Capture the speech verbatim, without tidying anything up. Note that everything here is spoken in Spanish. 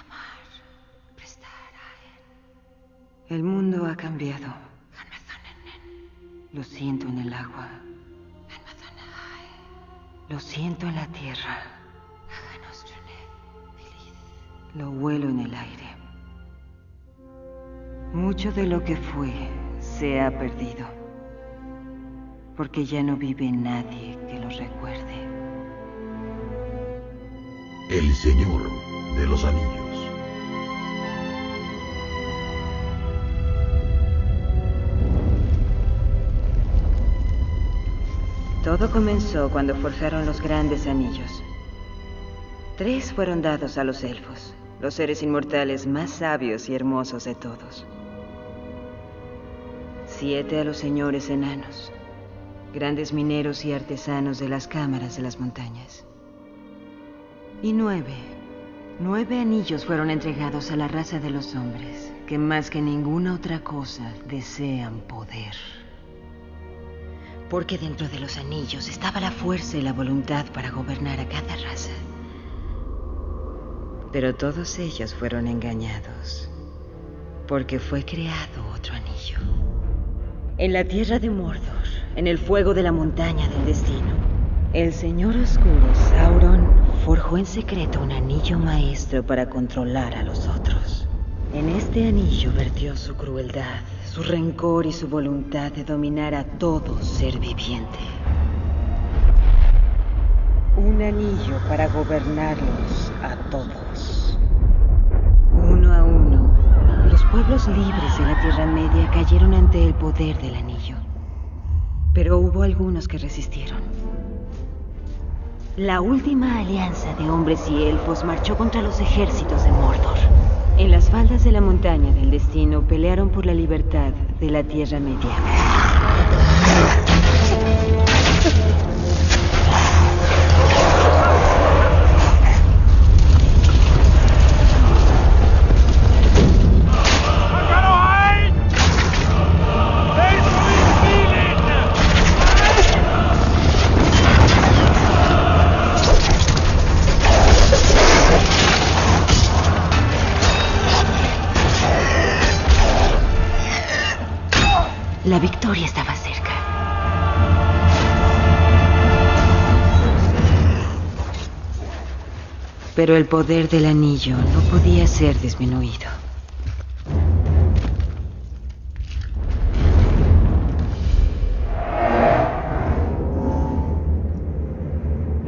El mundo ha cambiado. Lo siento en el agua. Lo siento en la tierra. Lo huelo en el aire. Mucho de lo que fue se ha perdido, porque ya no vive nadie que lo recuerde. El Señor de los Anillos. Todo comenzó cuando forjaron los grandes anillos. Tres fueron dados a los elfos, los seres inmortales más sabios y hermosos de todos. Siete a los señores enanos, grandes mineros y artesanos de las cámaras de las montañas. Y nueve, nueve anillos fueron entregados a la raza de los hombres, que más que ninguna otra cosa desean poder. Porque dentro de los anillos estaba la fuerza y la voluntad para gobernar a cada raza. Pero todos ellos fueron engañados, porque fue creado otro anillo. En la tierra de Mordor, en el fuego de la montaña del destino, el Señor Oscuro, Sauron, forjó en secreto un anillo maestro para controlar a los otros. En este anillo vertió su crueldad, su rencor y su voluntad de dominar a todo ser viviente. Un anillo para gobernarlos a todos. Uno a uno, los pueblos libres de la Tierra Media cayeron ante el poder del anillo. Pero hubo algunos que resistieron. La última alianza de hombres y elfos marchó contra los ejércitos de Mordor. En las faldas de la montaña del destino pelearon por la libertad de la Tierra Media. La victoria estaba cerca. Pero el poder del anillo no podía ser disminuido.